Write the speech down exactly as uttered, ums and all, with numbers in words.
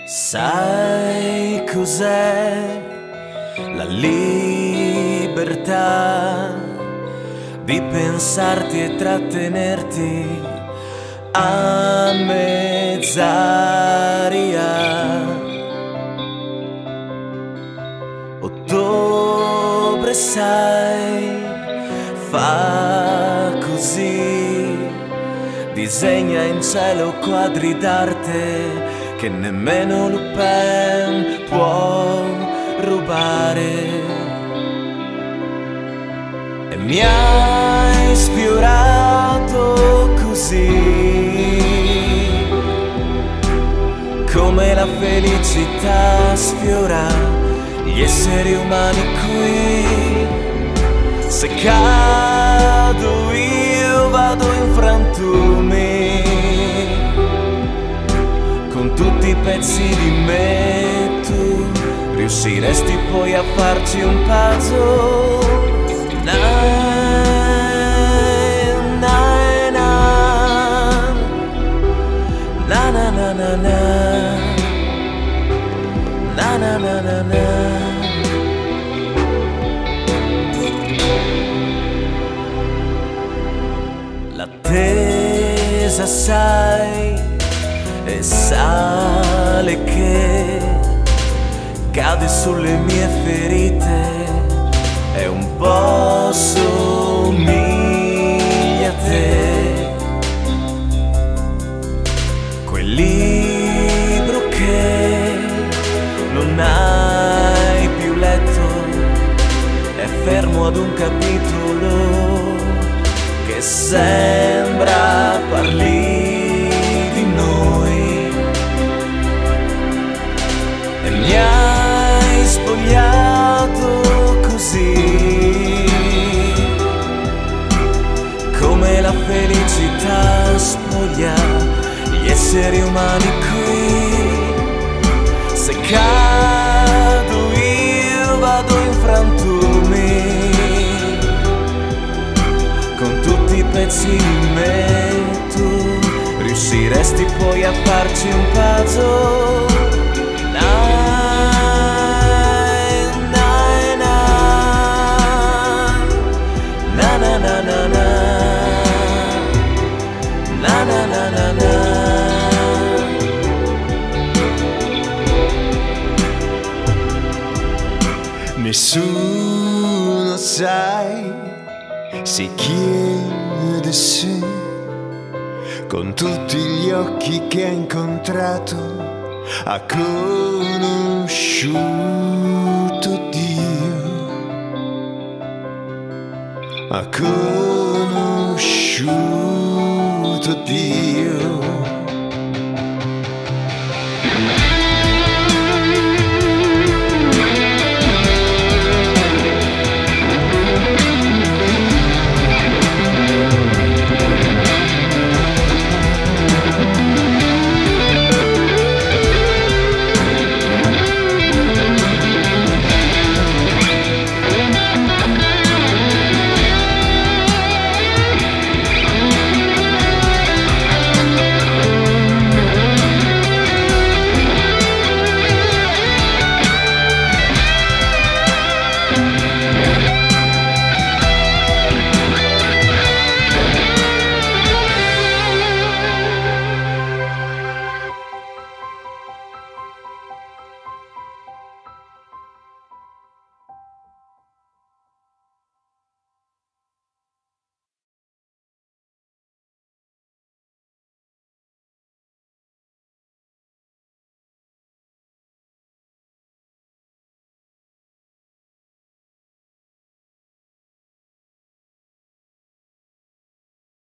Sai cos'è la libertà di pensarti e trattenerti a mezz'aria? Ottobre, sai, fa così, disegna in cielo quadri d'arte che nemmeno Lupin può rubare. E mi hai sfiorato così, come la felicità sfiora gli esseri umani qui. Se cado io vado in frantumi, con tutti i pezzi di me tu riusciresti poi a farci un puzzle. Na, na, na, na, na, na, na, na, na, na, na, na, na. L'attesa, sai, e sale che cade sulle mie ferite e un po' somiglia a te. Quel libro che non hai più letto è fermo ad un capitolo che sembra parli di noi, e mi hai spogliato così, come la felicità spoglia gli esseri umani qui. Se cado io vado in frantumi, con tutti i pezzi di me tu riusciresti poi a farci un puzzle. Na, na, na, na, na, na, na, na, na, na, na, na, na. Nessuno, sai, si chiede se con tutti gli occhi che ha incontrato ha conosciuto Dio, ha conosciuto Dio.